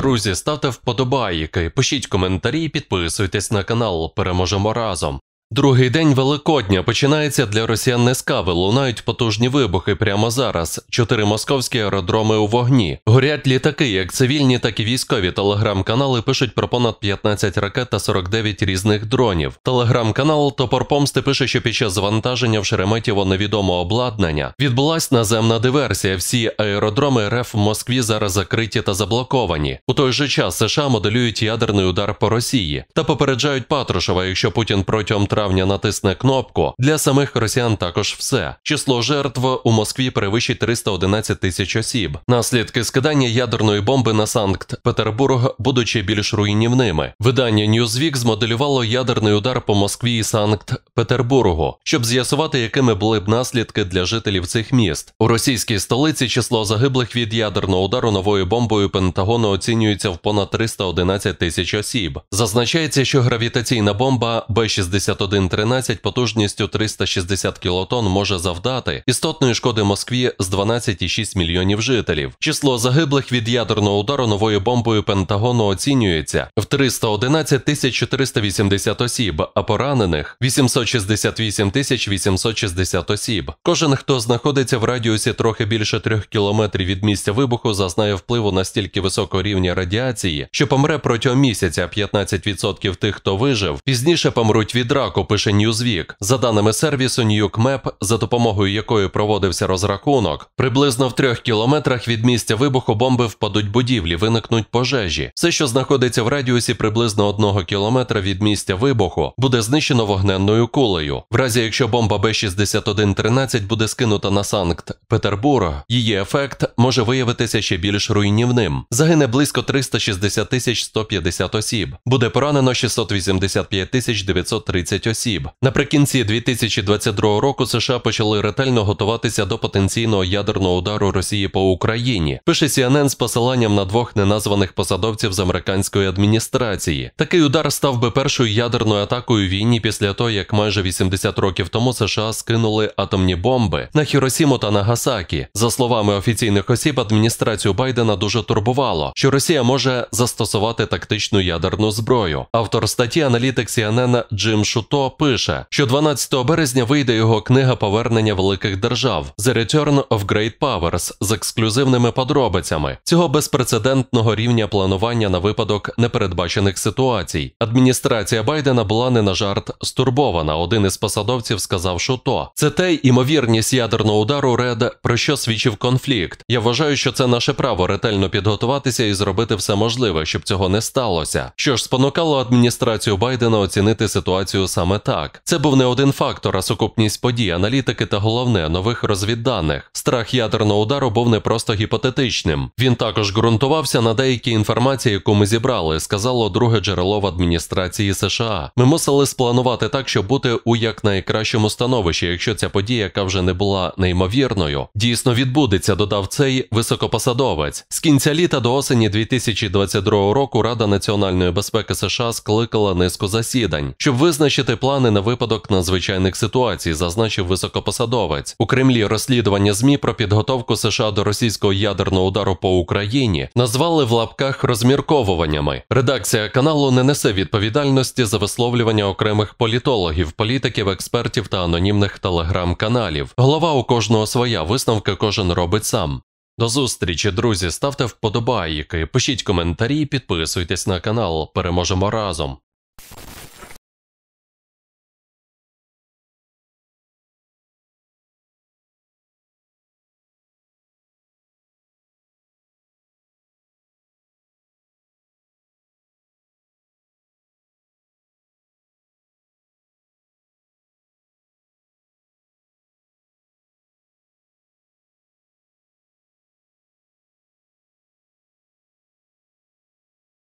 Друзі, ставте вподобайки, пишіть коментарі і підписуйтесь на канал. Переможемо разом. Другий день Великодня починається для росіян не з кави, лунають потужні вибухи прямо зараз. 4 московські аеродроми у вогні. Горять літаки, як цивільні, так і військові. Телеграм-канали пишуть про понад 15 ракет та 49 різних дронів. Телеграм-канал «Топор Помсти» пише, що під час завантаження в Шереметьєво невідомого обладнання відбулась наземна диверсія. Всі аеродроми РФ в Москві зараз закриті та заблоковані. У той же час США моделюють ядерний удар по Росії та попереджають Патрушева, якщо Путін протягом травня натисне кнопку, для самих росіян також все. Число жертв у Москві перевищить 311 тисяч осіб. Наслідки скидання ядерної бомби на Санкт-Петербург будуть ще більш руйнівними. Видання Newsweek змоделювало ядерний удар по Москві і Санкт-Петербургу, щоб з'ясувати, якими були б наслідки для жителів цих міст. У російській столиці число загиблих від ядерного удару новою бомбою Пентагону оцінюється в понад 311 тисяч осіб. Зазначається, що гравітаційна бомба Б-6113 потужністю 360 кілотонн може завдати істотної шкоди Москві з 12,6 мільйонів жителів. Число загиблих від ядерного удару новою бомбою Пентагону оцінюється в 311 480 осіб, а поранених – 868 860 осіб. Кожен, хто знаходиться в радіусі трохи більше 3 кілометрів від місця вибуху, зазнає впливу настільки високого рівня радіації, що помре протягом місяця. 15% тих, хто вижив, пізніше помруть від раку, пише Newsweek. За даними сервісу NukeMap, за допомогою якої проводився розрахунок, приблизно в 3 кілометрах від місця вибуху бомби впадуть будівлі, виникнуть пожежі. Все, що знаходиться в радіусі приблизно 1 кілометра від місця вибуху, буде знищено вогненною кулею. В разі, якщо бомба Б-6113 буде скинута на Санкт-Петербург, її ефект може виявитися ще більш руйнівним. Загине близько 360 150 осіб. Буде поранено 685 930 осіб. Наприкінці 2022 року США почали ретельно готуватися до потенційного ядерного удару Росії по Україні. Пише CNN з посиланням на 2 неназваних посадовців з американської адміністрації. Такий удар став би першою ядерною атакою у війні після того, як майже 80 років тому США скинули атомні бомби на Хіросіму та Нагасакі. За словами офіційних осіб, адміністрацію Байдена дуже турбувало, що Росія може застосувати тактичну ядерну зброю. Автор статті, аналітик CNN Джим Шуто, пише, що 12 березня вийде його книга «Повернення великих держав» «The Return of Great Powers» з ексклюзивними подробицями цього безпрецедентного рівня планування на випадок непередбачених ситуацій. Адміністрація Байдена була не на жарт стурбована, один із посадовців сказав Шуто. Це те ймовірність ядерного удару РЕД, про що свідчив конфлікт. Я вважаю, що це наше право ретельно підготуватися і зробити все можливе, щоб цього не сталося. Що ж спонукало адміністрацію Байдена оцінити ситуацію саме так. Це був не один фактор, а сукупність подій, аналітики та головне – нових розвідданих. Страх ядерного удару був не просто гіпотетичним. Він також ґрунтувався на деякій інформації, яку ми зібрали, сказало друге джерело в адміністрації США. Ми мусили спланувати так, щоб бути у якнайкращому становищі, якщо ця подія, яка вже не була неймовірною, дійсно відбудеться, додав цей високопосадовець. З кінця літа до осені 2022 року Рада національної безпеки США скликала низку засідань, щоб визначити плани на випадок надзвичайних ситуацій, зазначив високопосадовець. У Кремлі розслідування ЗМІ про підготовку США до російського ядерного удару по Україні назвали в лапках розмірковуваннями. Редакція каналу не несе відповідальності за висловлювання окремих політологів, політиків, експертів та анонімних телеграм-каналів. Голова у кожного своя, висновки кожен робить сам. До зустрічі, друзі, ставте вподобайки, пишіть коментарі і підписуйтесь на канал. Переможемо разом!